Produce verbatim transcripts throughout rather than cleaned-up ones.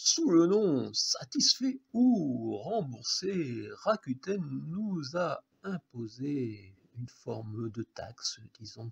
Sous le nom satisfait ou remboursé, Rakuten nous a imposé une forme de taxe, disons.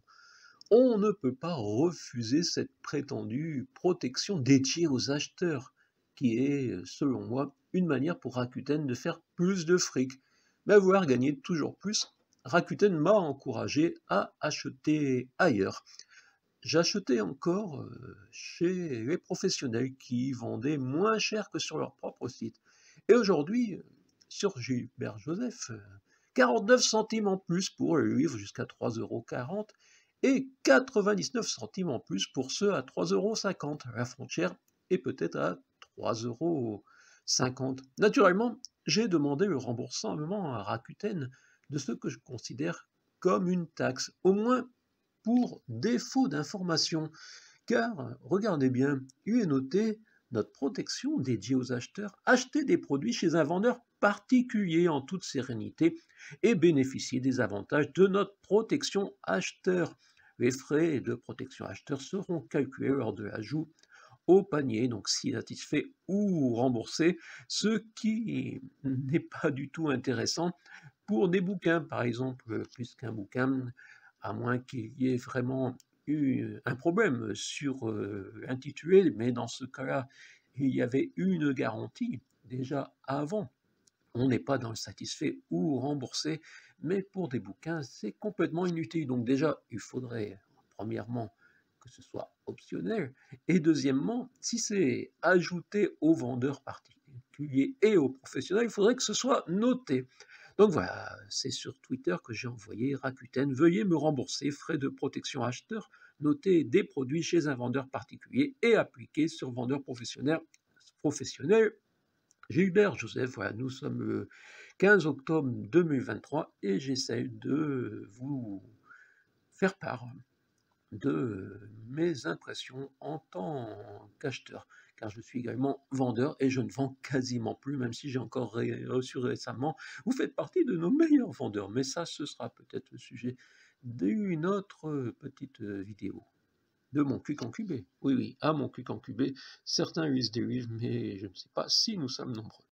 On ne peut pas refuser cette prétendue protection dédiée aux acheteurs, qui est, selon moi, une manière pour Rakuten de faire plus de fric. Mais à vouloir gagner toujours plus, Rakuten m'a encouragé à acheter ailleurs. J'achetais encore euh, chez les professionnels qui vendaient moins cher que sur leur propre site. Et aujourd'hui, euh, sur Gilbert Joseph, euh, quarante-neuf centimes en plus pour les livres jusqu'à trois euros quarante et quatre-vingt-dix-neuf centimes en plus pour ceux à trois euros cinquante. La frontière est peut-être à trois euros cinquante. Naturellement, j'ai demandé le remboursement à Rakuten de ce que je considère comme une taxe, au moins pour défaut d'information. Car, regardez bien, il est noté notre protection dédiée aux acheteurs, acheter des produits chez un vendeur particulier en toute sérénité et bénéficier des avantages de notre protection acheteur. Les frais de protection acheteur seront calculés lors de l'ajout au panier, donc si satisfait ou remboursé, ce qui n'est pas du tout intéressant pour des bouquins, par exemple, puisqu'un bouquin, à moins qu'il y ait vraiment eu un problème sur euh, l'intitulé, mais dans ce cas-là, il y avait une garantie déjà avant. On n'est pas dans le satisfait ou remboursé, mais pour des bouquins, c'est complètement inutile. Donc déjà, il faudrait, premièrement, que ce soit optionnel, et deuxièmement, si c'est ajouté aux vendeurs particuliers et aux professionnels, il faudrait que ce soit noté. Donc voilà, c'est sur Twitter que j'ai envoyé Rakuten, veuillez me rembourser frais de protection acheteur, noter des produits chez un vendeur particulier et appliquer sur vendeur professionnel. professionnel. Gilbert Joseph, voilà, nous sommes le quinze octobre deux mille vingt-trois et j'essaie de vous faire part de mes impressions en tant qu'acheteur, car je suis également vendeur et je ne vends quasiment plus, même si j'ai encore reçu récemment. Vous faites partie de nos meilleurs vendeurs, mais ça, ce sera peut-être le sujet d'une autre petite vidéo. De mon cul concubé. Oui, oui, à mon cul concubé. Certains lisent des livres, mais je ne sais pas si nous sommes nombreux.